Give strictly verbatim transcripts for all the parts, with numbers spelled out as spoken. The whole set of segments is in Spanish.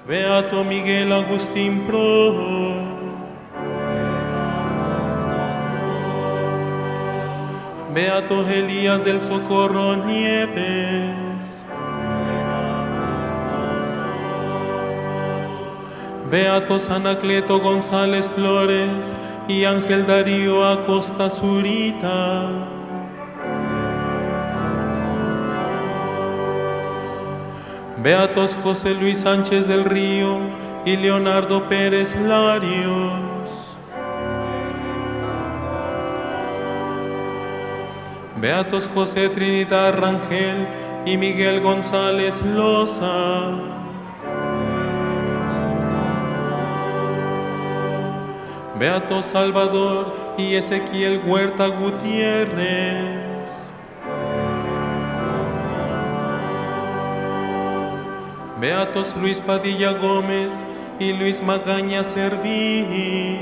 Beato Miguel Agustín Pro. Beato Elías del Socorro Nieves. Beatos Anacleto González Flores y Ángel Darío Acosta Zurita. Beatos José Luis Sánchez del Río y Leonardo Pérez Larios. Beatos José Trinidad Rangel y Miguel González Loza. Beato Salvador y Ezequiel Huerta Gutiérrez. Beatos Luis Padilla Gómez y Luis Magaña Servín.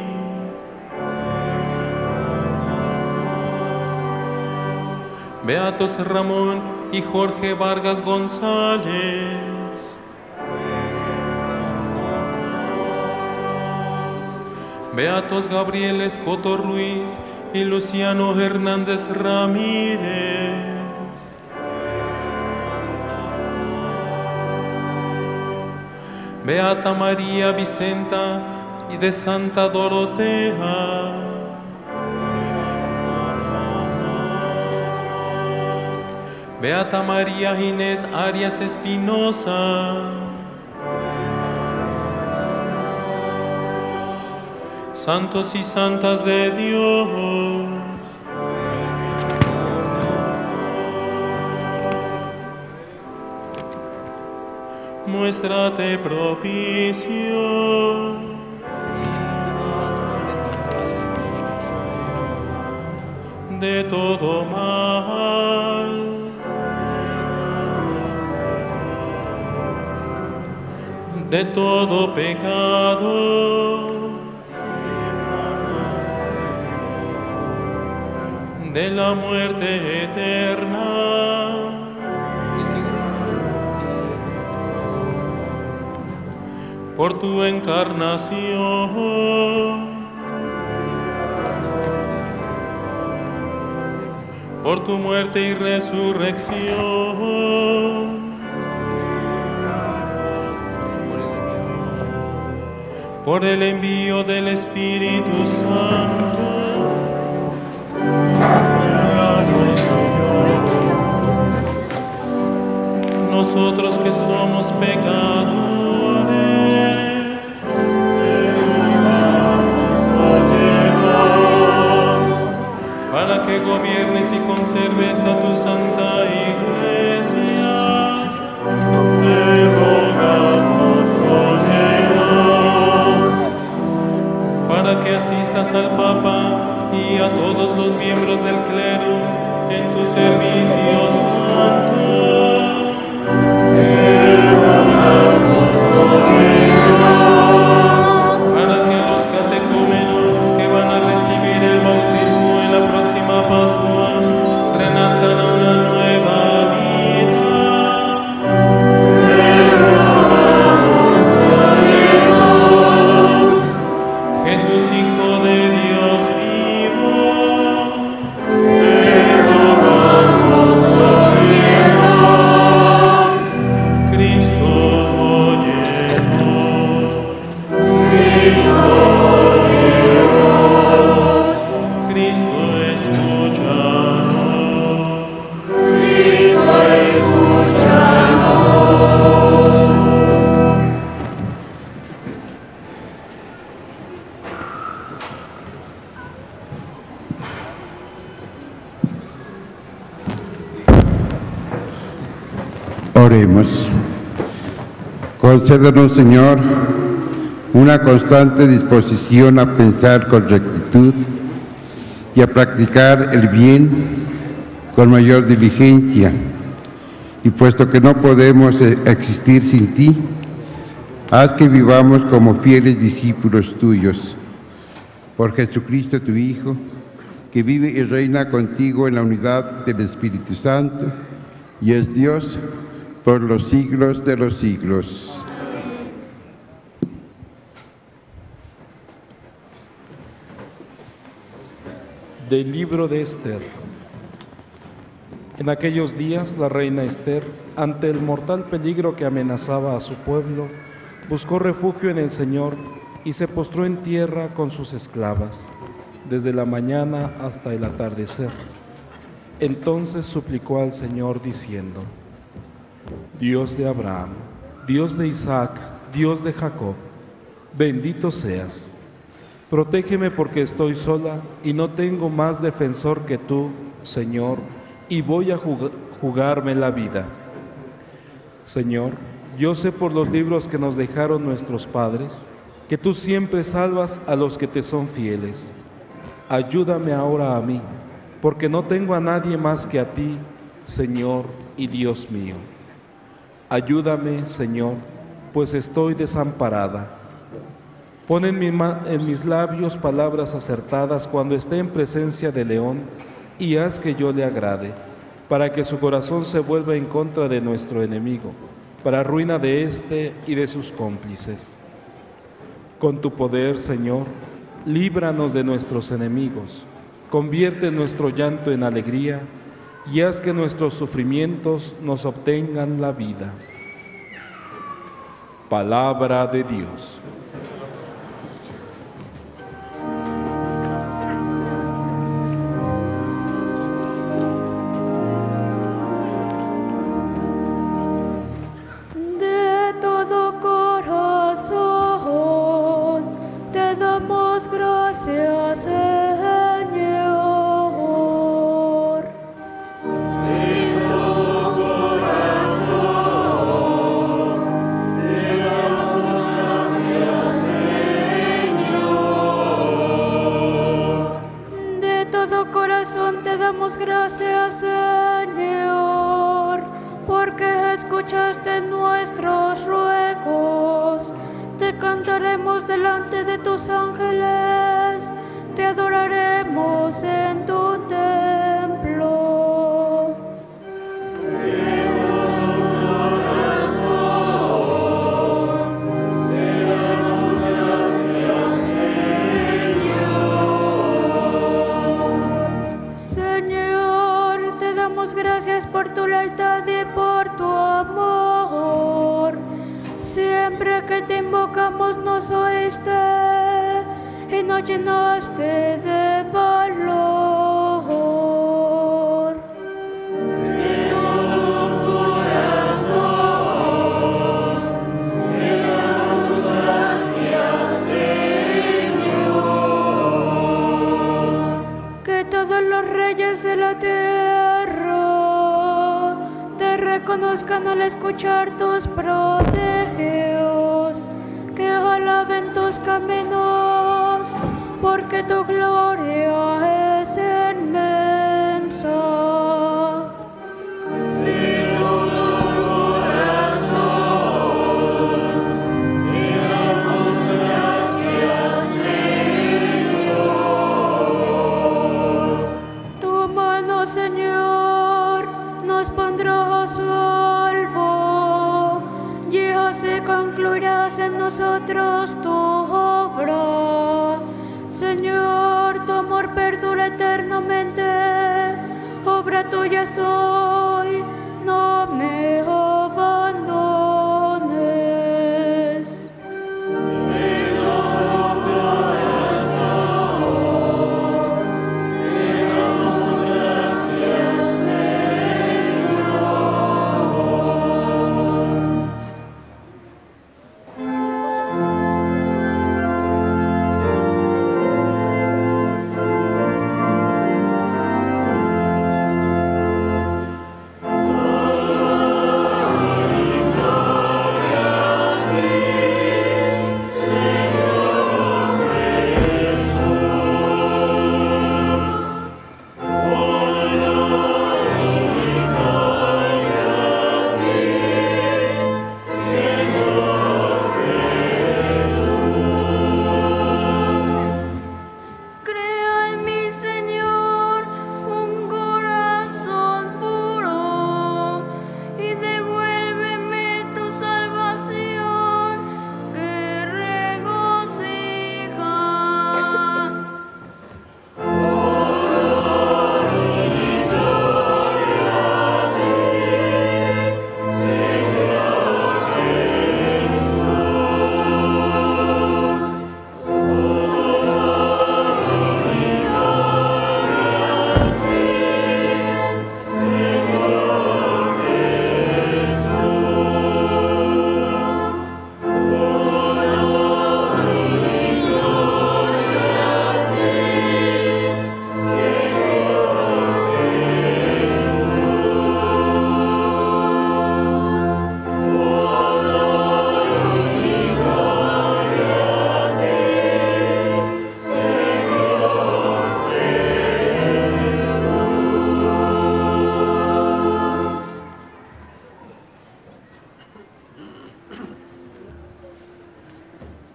Beatos Ramón y Jorge Vargas González. Beatos Gabriel Escoto Ruiz y Luciano Hernández Ramírez. Beata María Vicenta y de Santa Dorotea. Beata María Inés Arias Espinosa. Santos y santas de Dios. Muéstrate propicio. De todo mal. De todo pecado. De la muerte eterna. Por tu encarnación, por tu muerte y resurrección, por el envío del Espíritu Santo, nosotros que somos pecadores, para que gobiernes y conserves a tu Santa Iglesia, te rogamos, oremos. Para que asistas al Papa y a todos los miembros del clero en tu servicio santo, te rogamos, oremos. Para que los catecúmenos que van a recibir el bautismo en la próxima Pascua renazcan a una nueva vida. Te rogamos, oremos. Jesús, Hijo de Dios vivo, te rogamos, oremos. Cristo, óyenos. Cristo, Cristo, escúchanos. Cristo, escúchanos. Oremos. Concédenos, Señor, una constante disposición a pensar con rectitud y a practicar el bien con mayor diligencia. Y puesto que no podemos existir sin ti, haz que vivamos como fieles discípulos tuyos. Por Jesucristo, tu Hijo, que vive y reina contigo en la unidad del Espíritu Santo, y es Dios por los siglos de los siglos. Del libro de Esther. En aquellos días, la reina Esther, ante el mortal peligro que amenazaba a su pueblo, buscó refugio en el Señor y se postró en tierra con sus esclavas, desde la mañana hasta el atardecer. Entonces suplicó al Señor diciendo: Dios de Abraham, Dios de Isaac, Dios de Jacob, bendito seas. Protégeme porque estoy sola y no tengo más defensor que tú, Señor, y voy a jug- jugarme la vida. Señor, yo sé por los libros que nos dejaron nuestros padres, que tú siempre salvas a los que te son fieles. Ayúdame ahora a mí, porque no tengo a nadie más que a ti, Señor y Dios mío. Ayúdame, Señor, pues estoy desamparada. Pon en, mi ma- en mis labios palabras acertadas cuando esté en presencia del león, y haz que yo le agrade, para que su corazón se vuelva en contra de nuestro enemigo, para ruina de éste y de sus cómplices. Con tu poder, Señor, líbranos de nuestros enemigos, convierte nuestro llanto en alegría, y haz que nuestros sufrimientos nos obtengan la vida. Palabra de Dios. De todo corazón te damos gracias, Señor. De todo corazón te damos gracias, Señor. De todo corazón te damos gracias, Señor, porque escuchaste nuestros ruegos. Te cantaremos delante de tus ángeles, te adoraremos en tu templo. De todo corazón te damos gracias, Señor. Señor, te damos gracias por tu lealtad y por tu amor. Siempre que te invocamos nos oíste y nos llenaste de valor. De todo corazón te damos gracias, Señor. Que todos los reyes de la tierra te reconozcan al escuchar tus prodigios, que alaben tus caminos, porque tu gloria es inmensa. De todo corazón te damos gracias, Señor. Tu mano, Señor, nos pondrá a salvo, y así concluirás en nosotros tu obra. Señor, tu amor perdura eternamente, obra tuya soy, no me abandones. De todo corazón te damos gracias, Señor.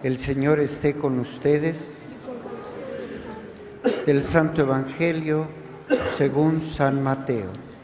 El Señor esté con ustedes. Del Santo Evangelio según San Mateo.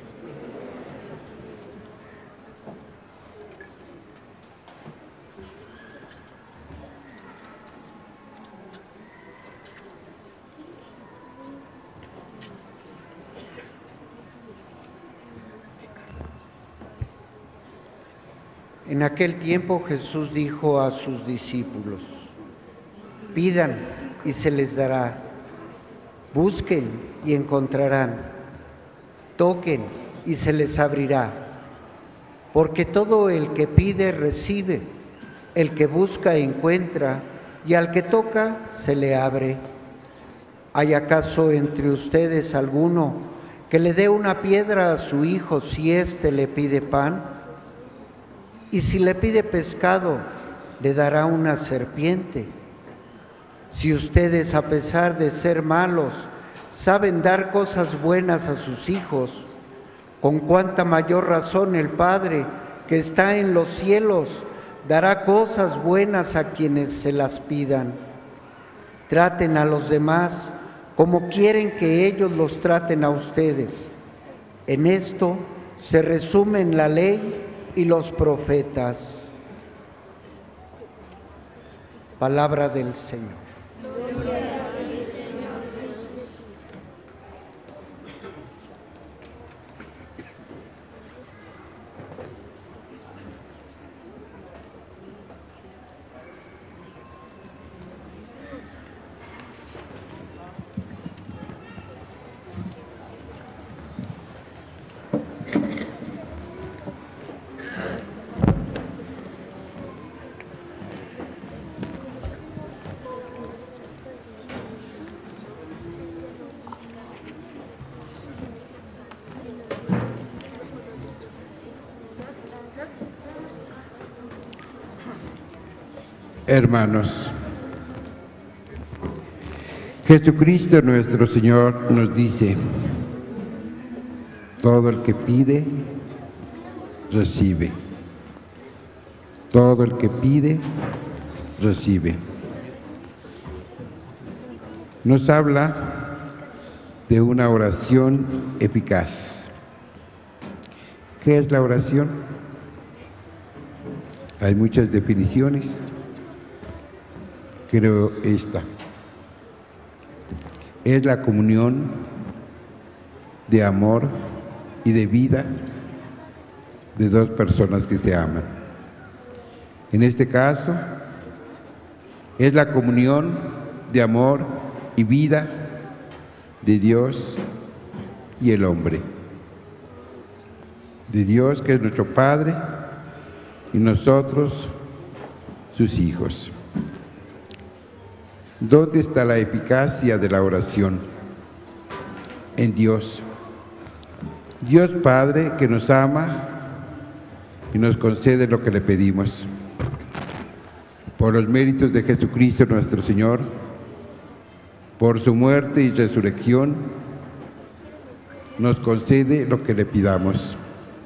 En aquel tiempo Jesús dijo a sus discípulos: pidan y se les dará, busquen y encontrarán, toquen y se les abrirá, porque todo el que pide recibe, el que busca encuentra, y al que toca se le abre. ¿Hay acaso entre ustedes alguno que le dé una piedra a su hijo si éste le pide pan? Y si le pide pescado, le dará una serpiente. Si ustedes, a pesar de ser malos, saben dar cosas buenas a sus hijos, con cuánta mayor razón el Padre, que está en los cielos, dará cosas buenas a quienes se las pidan. Traten a los demás como quieren que ellos los traten a ustedes. En esto se resumen la ley y los profetas. Palabra del Señor. Hermanos, Jesucristo nuestro Señor nos dice: todo el que pide, recibe. Todo el que pide, recibe. Nos habla de una oración eficaz. ¿Qué es la oración? Hay muchas definiciones. Creo esta es la comunión de amor y de vida de dos personas que se aman. En este caso, es la comunión de amor y vida de Dios y el hombre. De Dios, que es nuestro Padre, y nosotros, sus hijos. ¿Dónde está la eficacia de la oración? En Dios. Dios Padre, que nos ama y nos concede lo que le pedimos. Por los méritos de Jesucristo nuestro Señor, por su muerte y resurrección, nos concede lo que le pidamos.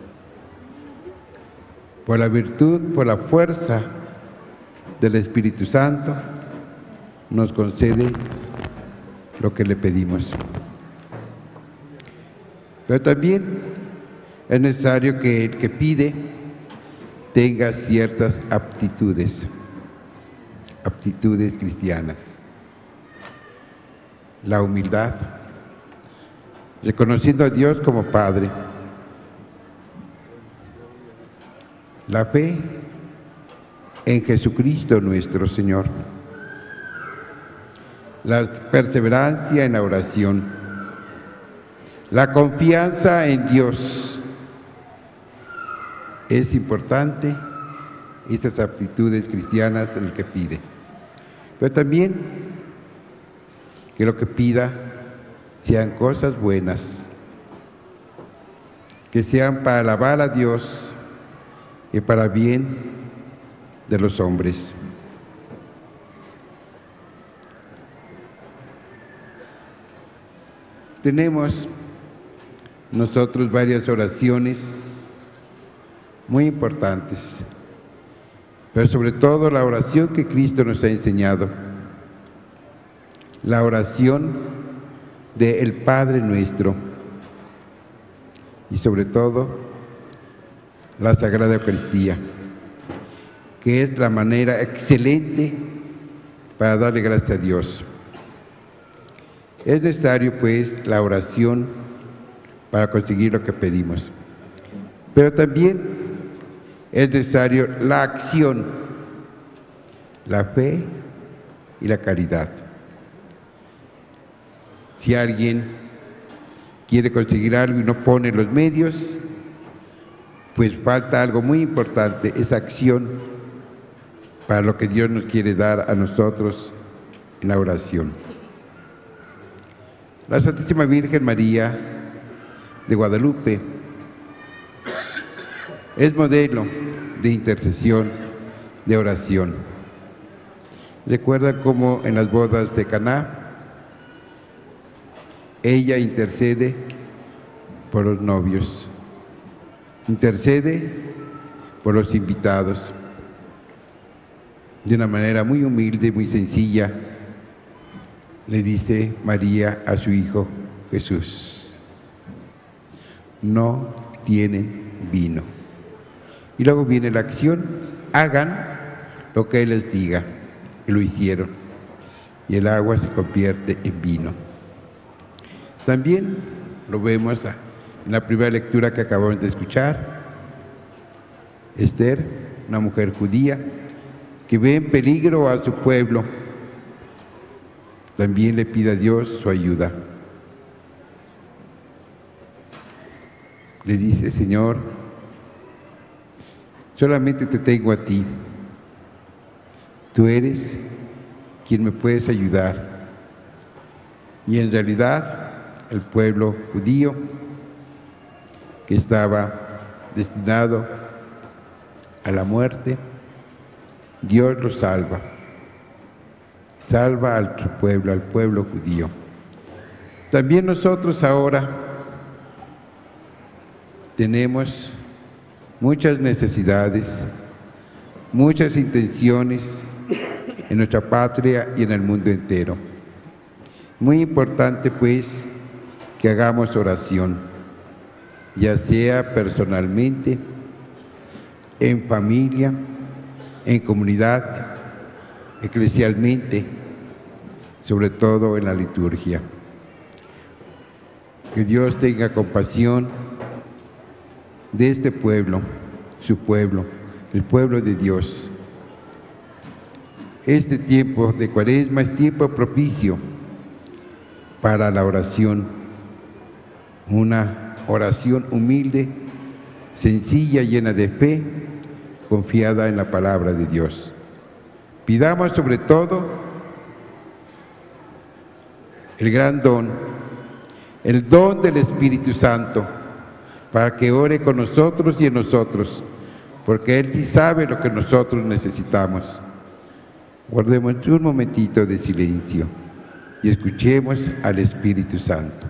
Por la virtud, por la fuerza del Espíritu Santo, nos concede lo que le pedimos. Pero también es necesario que el que pide tenga ciertas aptitudes, aptitudes cristianas. La humildad, reconociendo a Dios como Padre. La fe en Jesucristo nuestro Señor. La perseverancia en la oración, la confianza en Dios. Es importante estas aptitudes cristianas en el que pide, pero también que lo que pida sean cosas buenas, que sean para alabar a Dios y para bien de los hombres. Tenemos nosotros varias oraciones muy importantes pero sobre todo la oración que Cristo nos ha enseñado, la oración del Padre Nuestro y sobre todo la Sagrada Eucaristía, que es la manera excelente para darle gracias a Dios. Es necesario, pues, la oración para conseguir lo que pedimos, pero también es necesario la acción, la fe y la caridad. Si alguien quiere conseguir algo y no pone los medios, pues falta algo muy importante, esa acción para lo que Dios nos quiere dar a nosotros en la oración. La Santísima Virgen María de Guadalupe es modelo de intercesión, de oración. Recuerda cómo en las bodas de Caná ella intercede por los novios, intercede por los invitados, de una manera muy humilde, muy sencilla, le dice María a su hijo Jesús: no tienen vino. Y luego viene la acción: hagan lo que Él les diga. Y lo hicieron, y el agua se convierte en vino. También lo vemos en la primera lectura que acabamos de escuchar. Esther, una mujer judía que ve en peligro a su pueblo, también le pide a Dios su ayuda. Le dice: Señor, solamente te tengo a ti. Tú eres quien me puedes ayudar. Y en realidad, el pueblo judío, que estaba destinado a la muerte, Dios lo salva. Salva a su pueblo, al pueblo judío. También nosotros ahora tenemos muchas necesidades, muchas intenciones en nuestra patria y en el mundo entero. Muy importante, pues, que hagamos oración, ya sea personalmente, en familia, en comunidad, eclesialmente, sobre todo en la liturgia. Que Dios tenga compasión de este pueblo, su pueblo, el pueblo de Dios. Este tiempo de Cuaresma es tiempo propicio para la oración, una oración humilde, sencilla, llena de fe, confiada en la palabra de Dios. Pidamos sobre todo el gran don, el don del Espíritu Santo, para que ore con nosotros y en nosotros, porque Él sí sabe lo que nosotros necesitamos. Guardemos un momentito de silencio y escuchemos al Espíritu Santo.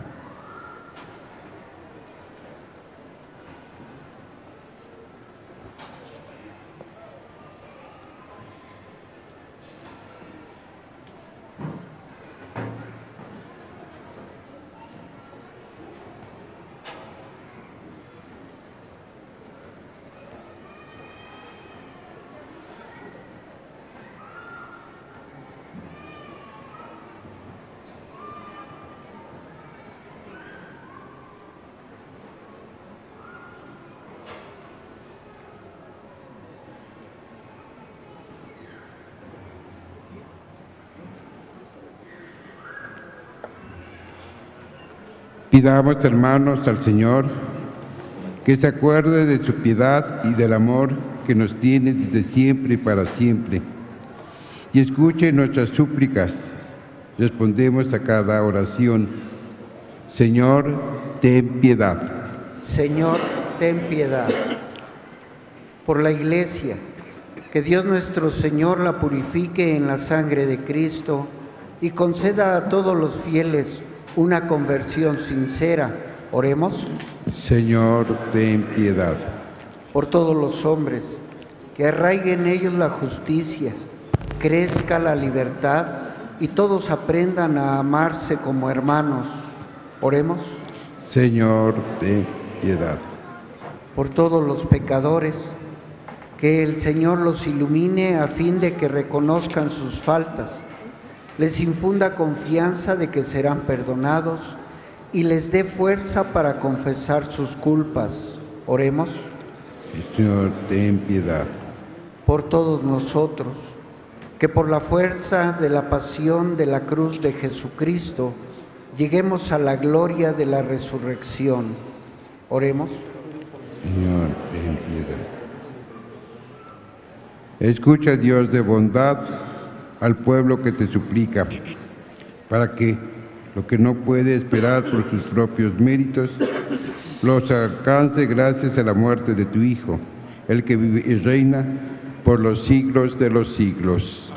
Pidamos, hermanos, al Señor que se acuerde de su piedad y del amor que nos tiene desde siempre y para siempre, y escuche nuestras súplicas. Respondemos a cada oración: Señor, ten piedad. Señor, ten piedad. Por la Iglesia, que Dios nuestro Señor la purifique en la sangre de Cristo y conceda a todos los fieles una conversión sincera. Oremos. Señor, ten piedad. Por todos los hombres que arraigue en ellos la justicia, crezca la libertad y todos aprendan a amarse como hermanos. Oremos. Señor, ten piedad. Por todos los pecadores, que el Señor los ilumine a fin de que reconozcan sus faltas, les infunda confianza de que serán perdonados y les dé fuerza para confesar sus culpas. Oremos. Señor, ten piedad. Por todos nosotros, que por la fuerza de la pasión de la cruz de Jesucristo lleguemos a la gloria de la resurrección. Oremos. Señor, ten piedad. Escucha, Dios de bondad, al pueblo que te suplica, para que lo que no puede esperar por sus propios méritos, los alcance gracias a la muerte de tu Hijo, el que vive y reina por los siglos de los siglos.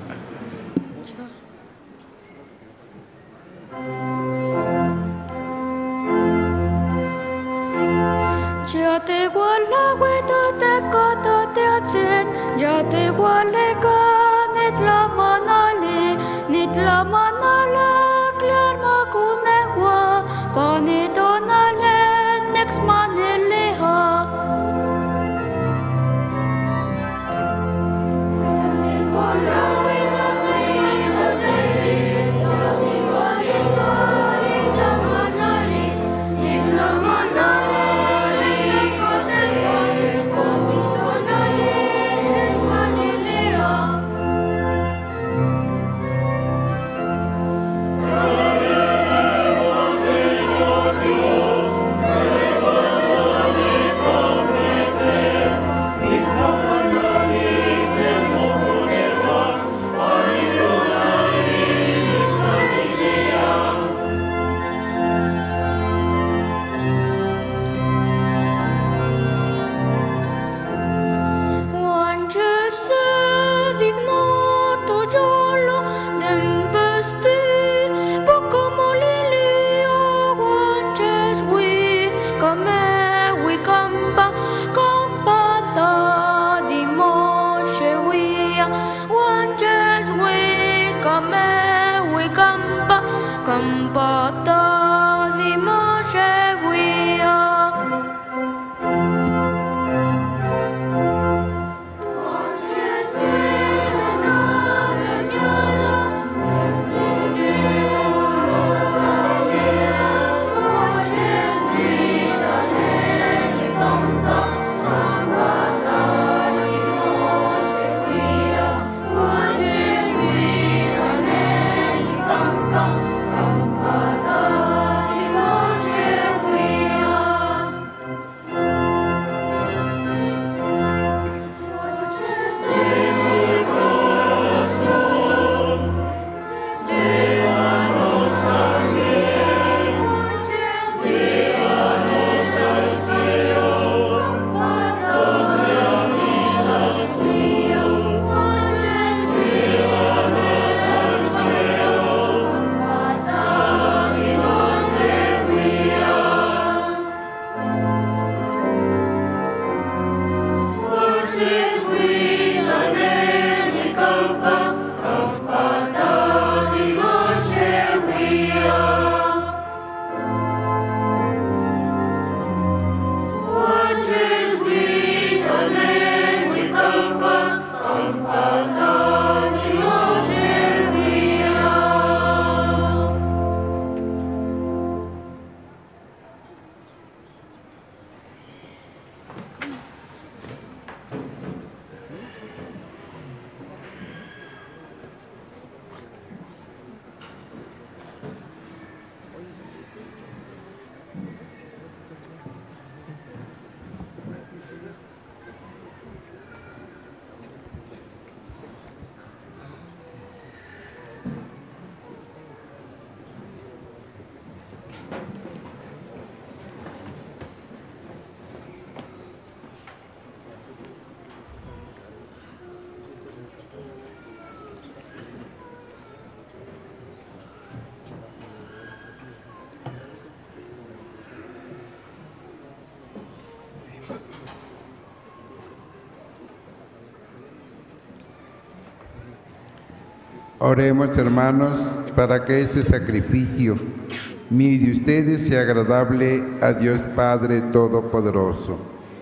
Oremos, hermanos, para que este sacrificio mío y de ustedes sea agradable a Dios Padre Todopoderoso.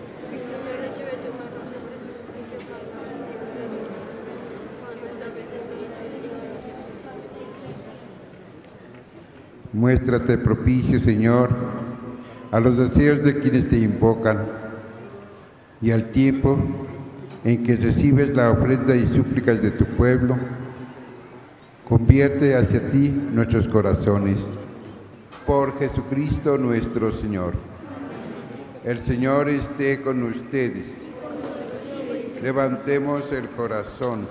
Muéstrate propicio, Señor, a los deseos de quienes te invocan, y al tiempo en que recibes la ofrenda y súplicas de tu pueblo, convierte hacia ti nuestros corazones. Por Jesucristo nuestro Señor. El Señor esté con ustedes. Levantemos el corazón.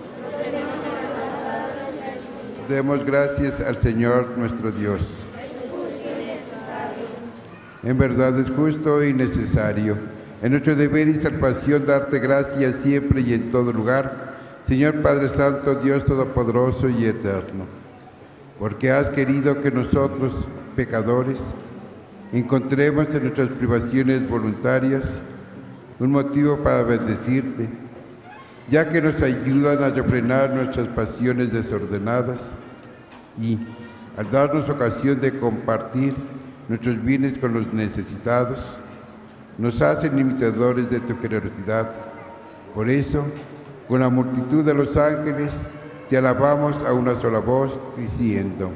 Demos gracias al Señor nuestro Dios. En verdad es justo y necesario, en nuestro deber y salvación, darte gracias siempre y en todo lugar, Señor Padre Santo, Dios Todopoderoso y Eterno, porque has querido que nosotros, pecadores, encontremos en nuestras privaciones voluntarias un motivo para bendecirte, ya que nos ayudan a refrenar nuestras pasiones desordenadas y, al darnos ocasión de compartir nuestros bienes con los necesitados, nos hacen imitadores de tu generosidad. Por eso, con la multitud de los ángeles, te alabamos a una sola voz, diciendo: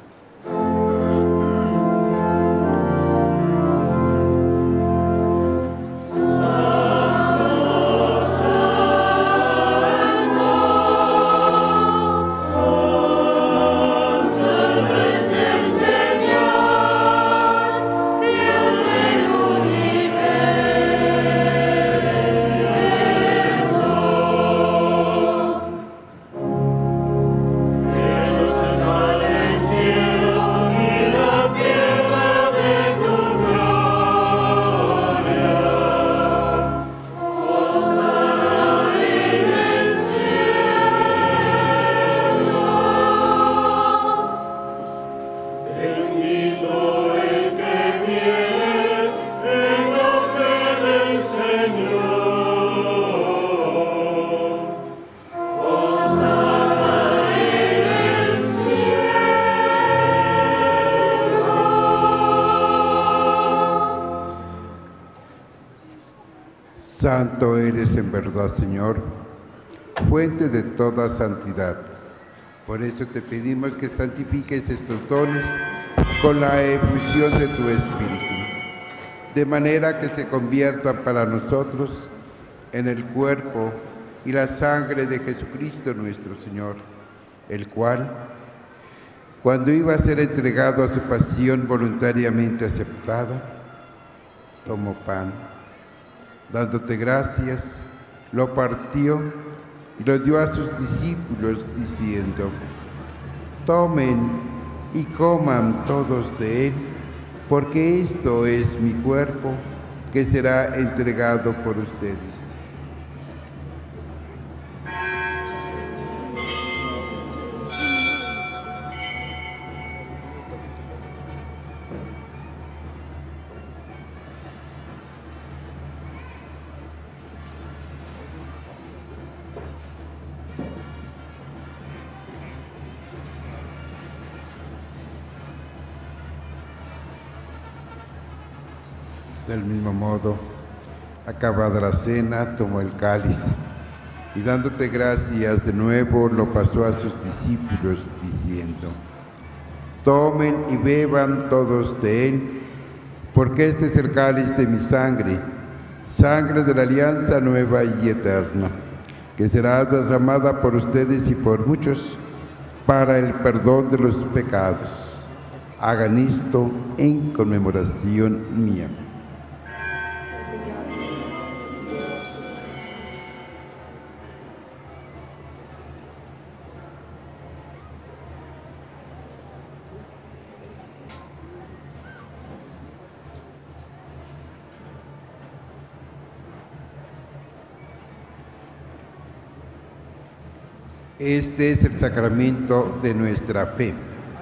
Santo eres en verdad, Señor, fuente de toda santidad. Por eso te pedimos que santifiques estos dones con la efusión de tu Espíritu, de manera que se conviertan para nosotros en el cuerpo y la sangre de Jesucristo nuestro Señor, el cual, cuando iba a ser entregado a su pasión voluntariamente aceptada, tomó pan, dándote gracias, lo partió y lo dio a sus discípulos, diciendo: tomen y coman todos de él, porque esto es mi cuerpo, que será entregado por ustedes. Del mismo modo, acabada la cena, tomó el cáliz y, dándote gracias de nuevo, lo pasó a sus discípulos, diciendo: tomen y beban todos de él, porque este es el cáliz de mi sangre, sangre de la alianza nueva y eterna, que será derramada por ustedes y por muchos para el perdón de los pecados. Hagan esto en conmemoración mía. Este es el sacramento de nuestra fe.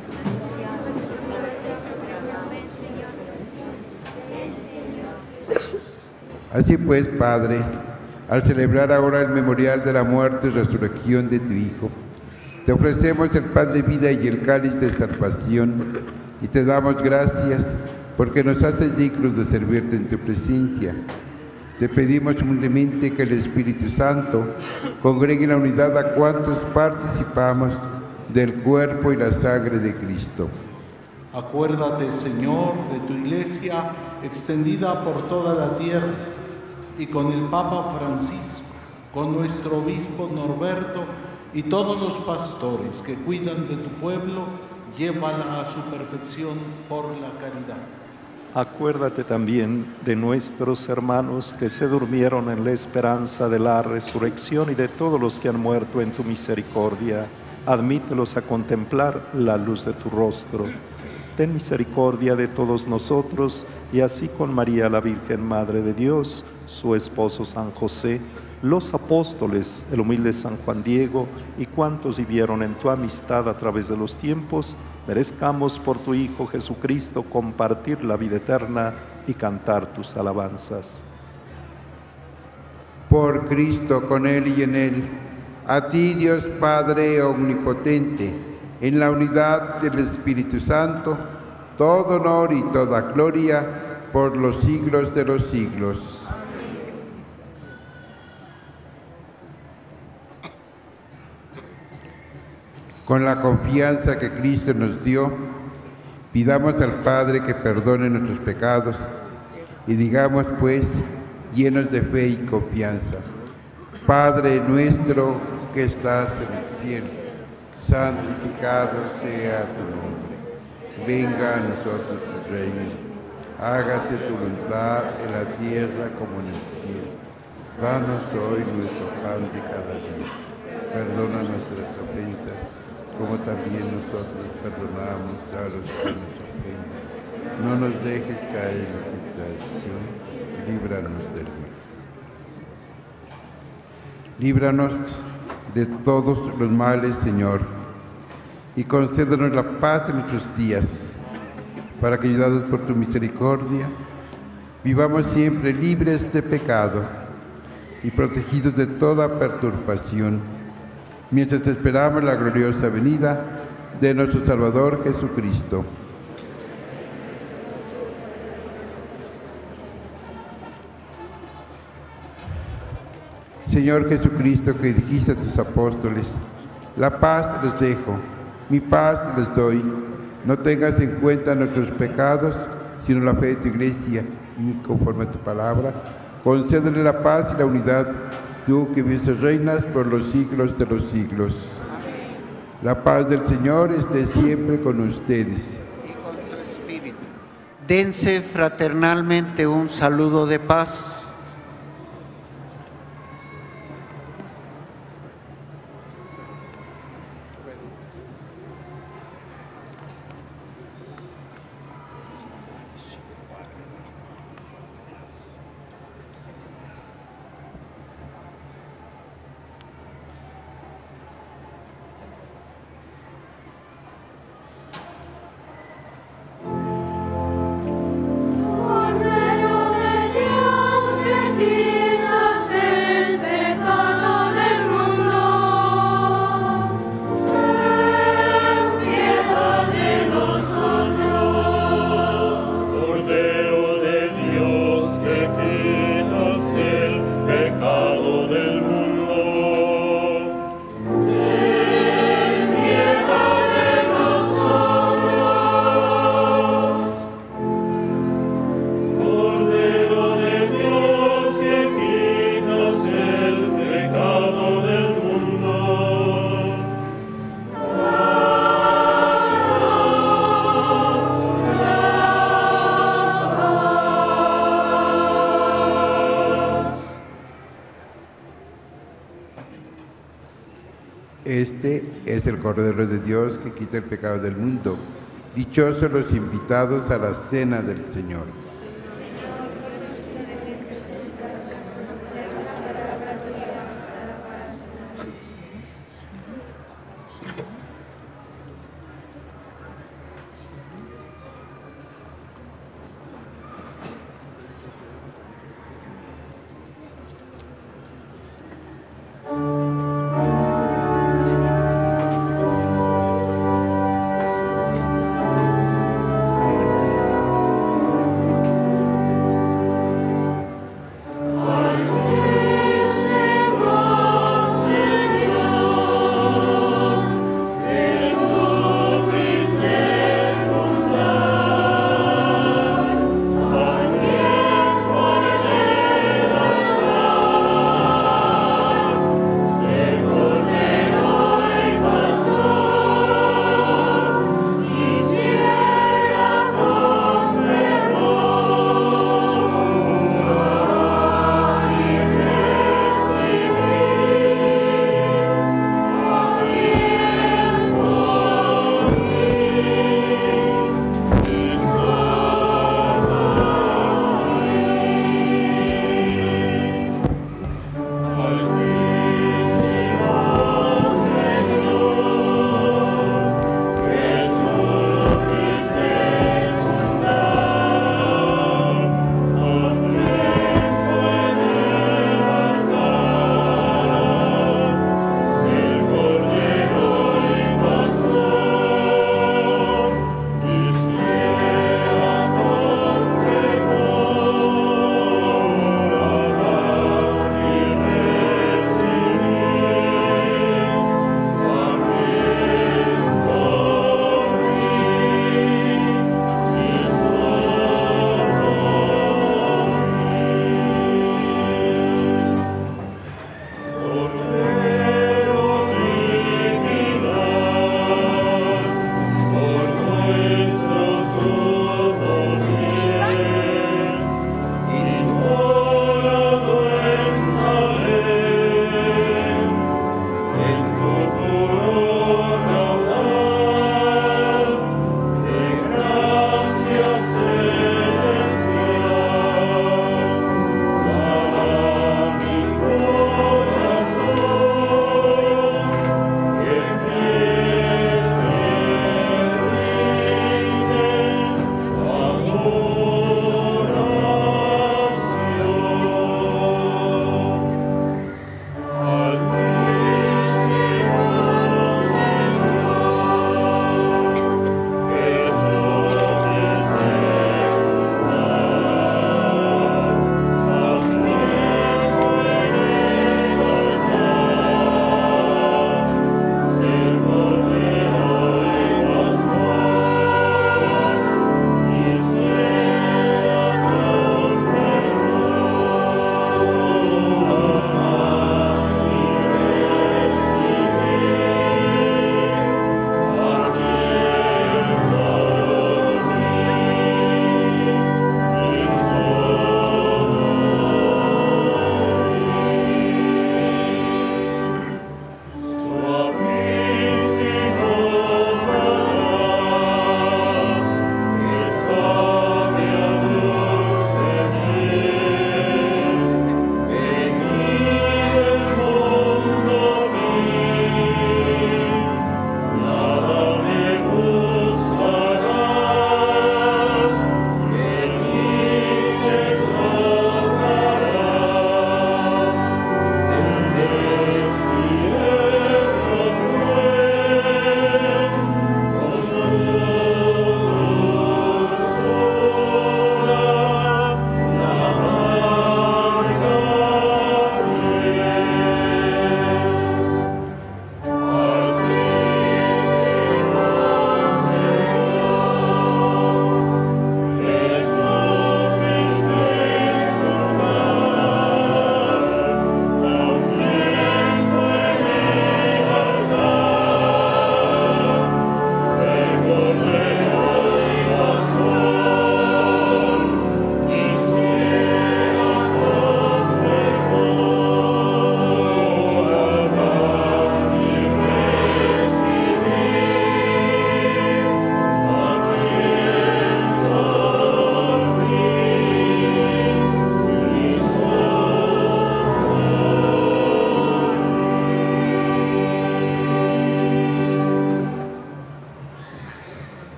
Así pues, Padre, al celebrar ahora el memorial de la muerte y resurrección de tu Hijo, Te ofrecemos el pan de vida y el cáliz de salvación, y te damos gracias porque nos haces dignos de servirte en tu presencia. Te pedimos humildemente que el Espíritu Santo congregue en la unidad a cuantos participamos del cuerpo y la sangre de Cristo. Acuérdate, Señor, de tu Iglesia extendida por toda la tierra, y con el Papa Francisco, con nuestro obispo Norberto y todos los pastores que cuidan de tu pueblo, llévala a su perfección por la caridad. Acuérdate también de nuestros hermanos que se durmieron en la esperanza de la resurrección y de todos los que han muerto en tu misericordia. Admítelos a contemplar la luz de tu rostro. Ten misericordia de todos nosotros, y así con María la Virgen Madre de Dios, su esposo San José, los apóstoles, el humilde San Juan Diego y cuantos vivieron en tu amistad a través de los tiempos, merezcamos por tu Hijo Jesucristo compartir la vida eterna y cantar tus alabanzas. Por Cristo, con Él y en Él, a ti, Dios Padre omnipotente, en la unidad del Espíritu Santo, todo honor y toda gloria por los siglos de los siglos. Con la confianza que Cristo nos dio, pidamos al Padre que perdone nuestros pecados y digamos pues, llenos de fe y confianza: Padre nuestro que estás en el cielo, santificado sea tu nombre. Venga a nosotros tu reino. Hágase tu voluntad en la tierra como en el cielo. Danos hoy nuestro pan de cada día. Perdona nuestras ofensas, como también nosotros perdonamos a los que nos ofenden. No nos dejes caer en tentación, líbranos del mal. Líbranos de todos los males, Señor, y concédenos la paz en nuestros días, para que, ayudados por tu misericordia, vivamos siempre libres de pecado y protegidos de toda perturbación, mientras esperamos la gloriosa venida de nuestro Salvador Jesucristo. Señor Jesucristo, que dijiste a tus apóstoles: la paz les dejo, mi paz les doy. No tengas en cuenta nuestros pecados, sino la fe de tu Iglesia, y conforme a tu palabra, concédele la paz y la unidad, tú que vives y reinas por los siglos de los siglos. Amén. La paz del Señor esté siempre con ustedes. Y con tu espíritu. Dense fraternalmente un saludo de paz. Este es el Cordero de Dios que quita el pecado del mundo. Dichosos los invitados a la cena del Señor.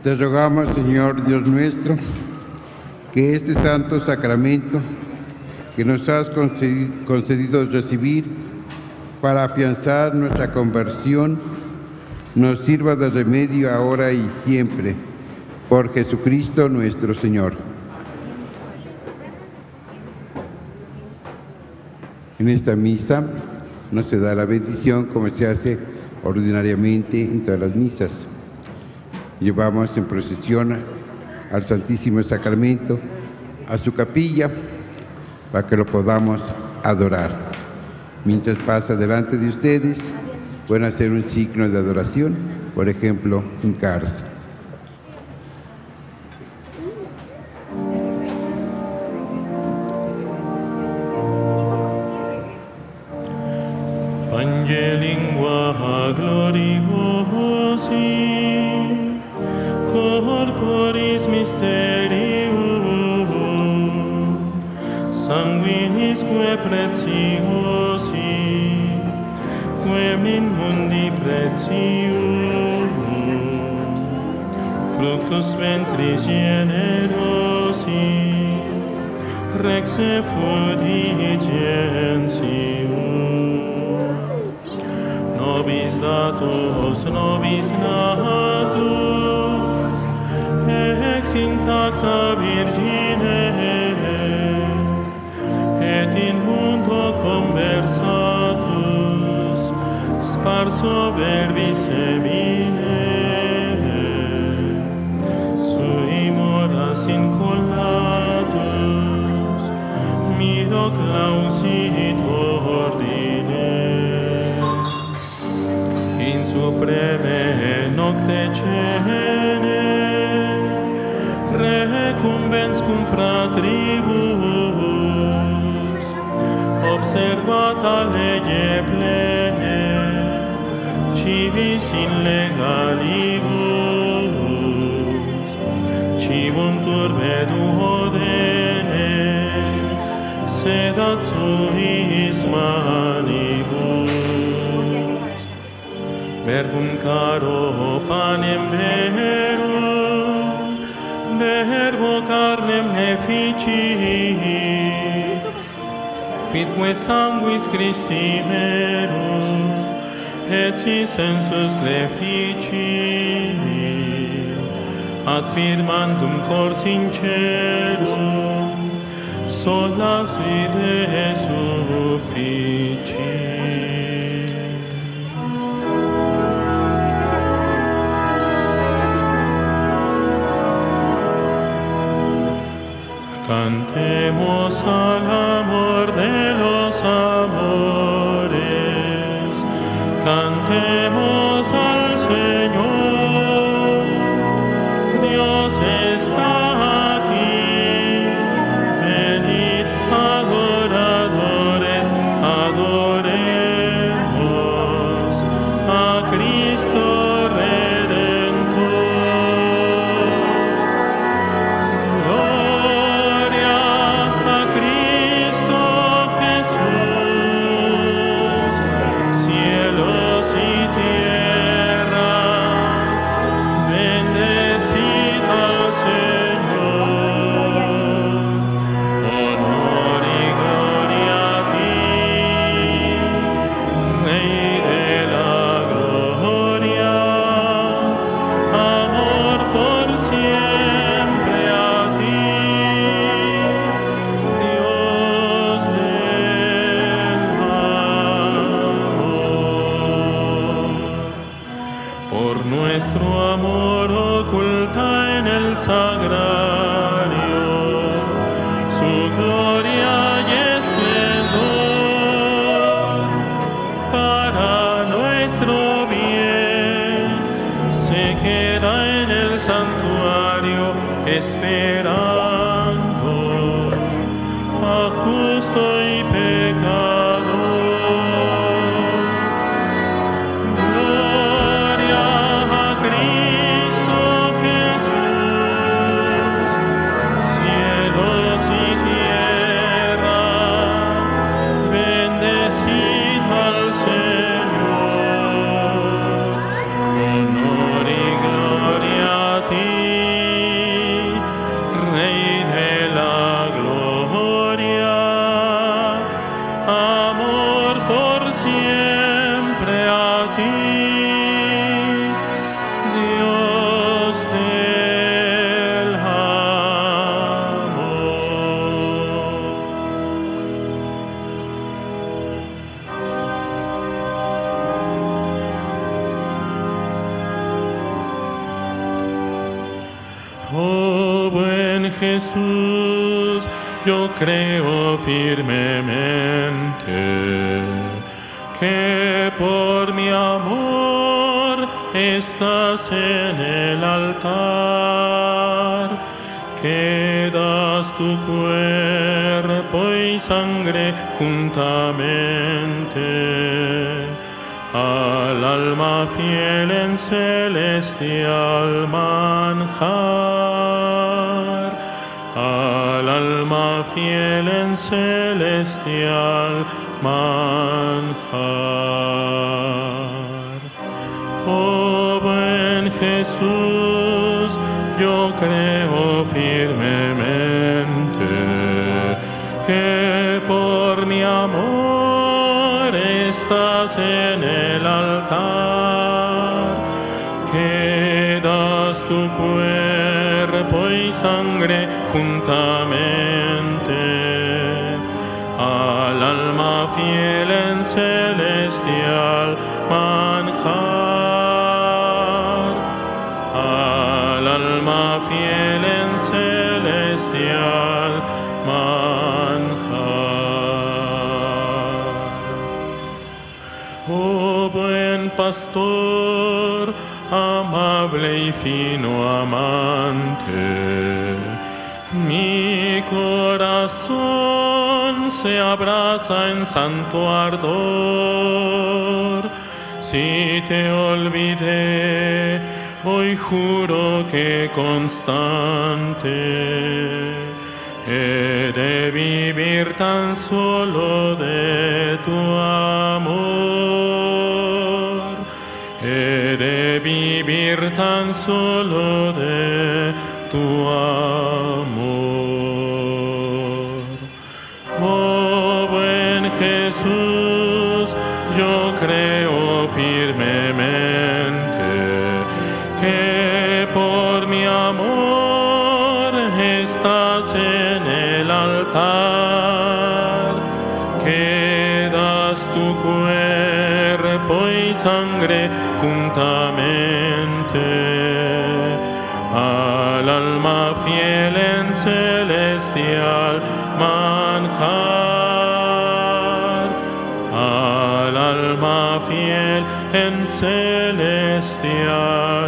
Te rogamos, Señor Dios nuestro, que este santo sacramento que nos has concedido, concedido recibir para afianzar nuestra conversión, nos sirva de remedio ahora y siempre, por Jesucristo nuestro Señor. En esta misa no se da la bendición como se hace ordinariamente en todas las misas. Llevamos en procesión al Santísimo Sacramento a su capilla para que lo podamos adorar. Mientras pasa delante de ustedes, pueden hacer un signo de adoración, por ejemplo, hincarse. Angelingua gloriosi, corporis mysterium, sanguinisque preciosi, quem in mundi pretium, fructus ventris generosi, rex effudigensium. Nobis datus, nobis natus, ex intacta Virgine, et in mundo conversatus, sparso verbis semine, sui moras incollatus, miro clausit ordine. In supreme nocte cene, recumbens cum fratribus, observata lege plene, civis in legalibus, civum turbe duodene, sedat suis manibus. Verbum caro panem verum, verbo carnem efficit, quidque sanguis Christi verum, et si sensus leficit, ad firmandum cor sincerum, solas vide sufficit. Cantemos al amor de los amores, cantemos al Señor. Dios está aquí, venid adoradores, adoremos a Cristo Redentor. Honor y gloria a ti. Señor, por siempre a ti, Dios del amor. Oh buen Jesús, yo creo firmemente que por mi amor estás en el altar, que das tu cuerpo y sangre juntamente al alma fiel en celestial manjar, al alma fiel en celestial manjar. Oh buen Jesús, yo creo firmemente que por mi amor estás en el altar, que das tu cuerpo y sangre juntamente al alma fiel en celestial manjar, al alma fiel en celestial manjar. Oh buen pastor, amable y fino amante, mi corazón se abraza en santo ardor. Si te olvidé, hoy juro que constante he de vivir tan solo de tu amor. He de vivir tan solo de tu amor. Oh buen Jesús, yo creo firmemente que por mi amor estás en el altar, que das tu cuerpo y sangre juntamente al alma fiel en celestial manjar, al alma fiel en celestial